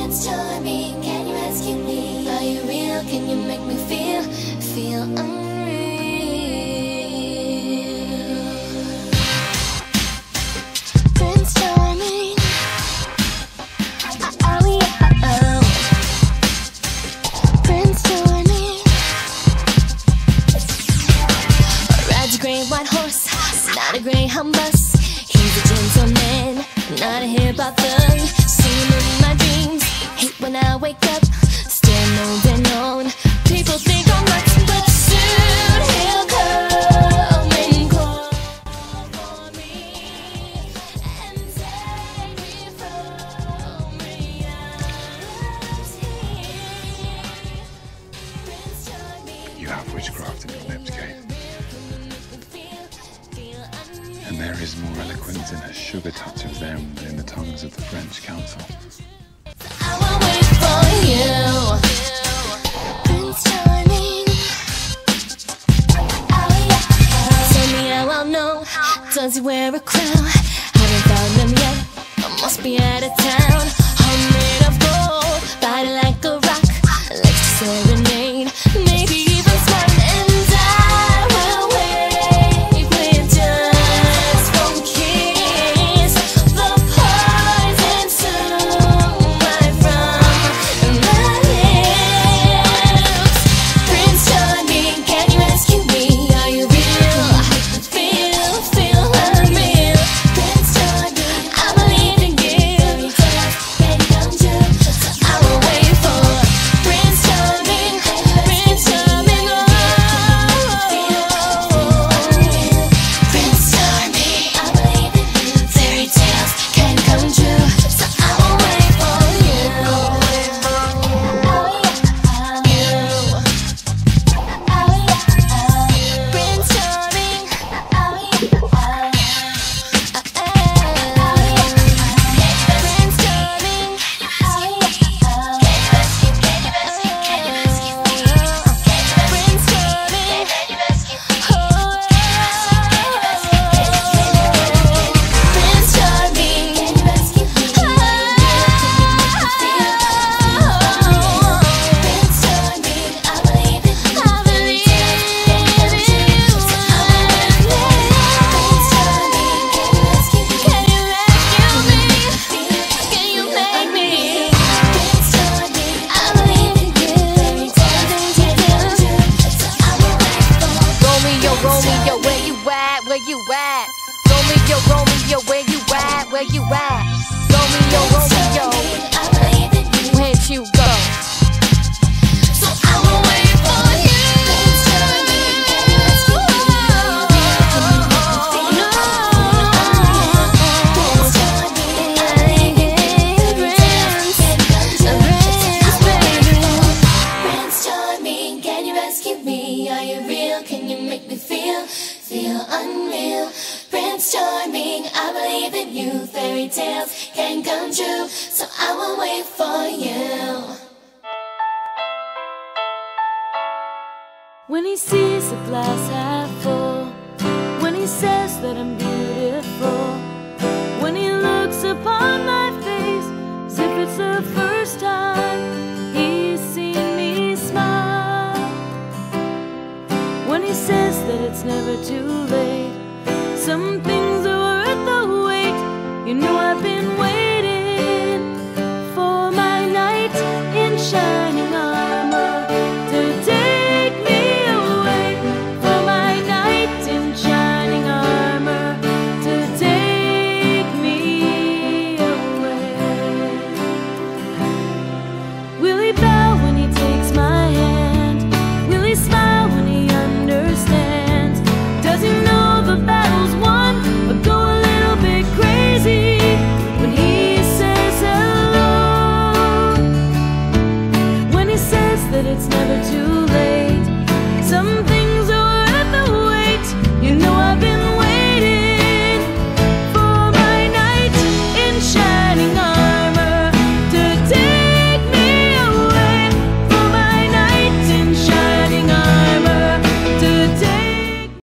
Prince Charming, can you rescue me? Are you real? Can you make me feel unreal? Prince Charming, oh. Prince Charming rides a great white horse, not a greyhound bus. He's a gentleman, not a hip-hop thug. See him in my dreams, hate when I wake up. Still moving on, people think I'm nuts, but soon he'll come and call for me and take me from reality. Prince Charming, You have witchcraft in your lips, Kate. And there is more eloquence in a sugar touch of them than in the tongues of the French council. I will wait for you, Prince Charming. Tell me how I'll know. Does he wear a crown? Haven't found him yet. I must be out of town. I'm made of gold, body like a rock, likes to serenade, maybe even smile. And I will wait with just one kiss, the poison soon right from my lips. Prince Charming, can you rescue me? Are you real? Feel unreal. Prince Charming, I believe in you. Fairy tales can come true, so I will wait for Prince Charming. Prince Charming, Prince Charming, I believe in you. Fairy tales can come true, so I will wait for you. Prince Charming, Romeo, where you at? Where you at? Romeo, where'd you go? So I will wait for you. Prince Charming, can you rescue me? Are you real? Can you make me feel unreal? Prince Charming, I believe in you. Fairy tales can come true, so I will wait for you. When he sees the glass half full, when he says that I'm beautiful, when he looks upon my face as if it's the first time he's seen me smile, when he says that it's never too